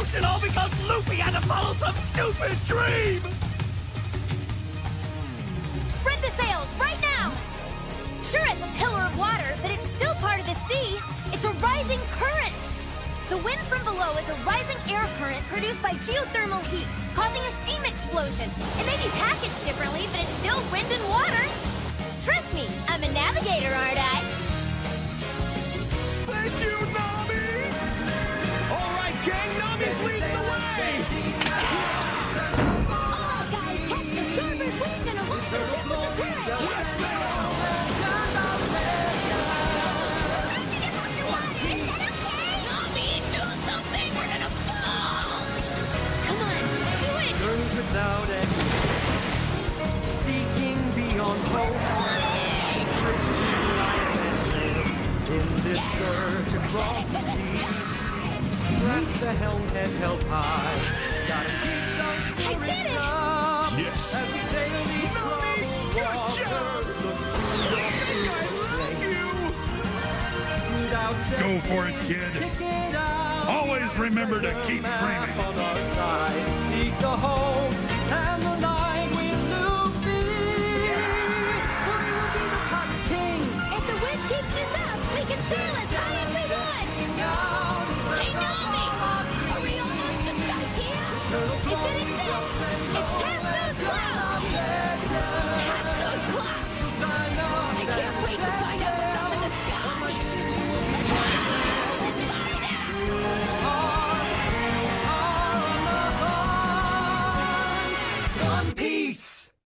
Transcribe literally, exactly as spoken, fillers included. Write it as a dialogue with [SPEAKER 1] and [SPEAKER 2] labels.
[SPEAKER 1] ocean all because Loopy had to follow some stupid dream!
[SPEAKER 2] Spread the sails, right now! Sure, it's a pillar of water, but it's still part of the sea. It's a rising current! The wind from below is a rising air current produced by geothermal heat, causing a steam explosion. It may be packaged differently, but it's still wind and water. Trust me, I'm a navigator, aren't I?
[SPEAKER 1] Thank you, Nami! All right, gang, Nami's leading the way!
[SPEAKER 2] All right, guys, catch the starboard wind and align the ship with the current!
[SPEAKER 1] Yes, ma'am!
[SPEAKER 3] Without it, seeking beyond hope, in this search across the sea, grasp the helm head held high, gotta keep those spirits up,
[SPEAKER 1] yes.
[SPEAKER 3] As we sail these troubled waters, look
[SPEAKER 1] I think I love you! Go for it, kid. Always remember to keep dreaming.
[SPEAKER 3] On our side, seek the hope.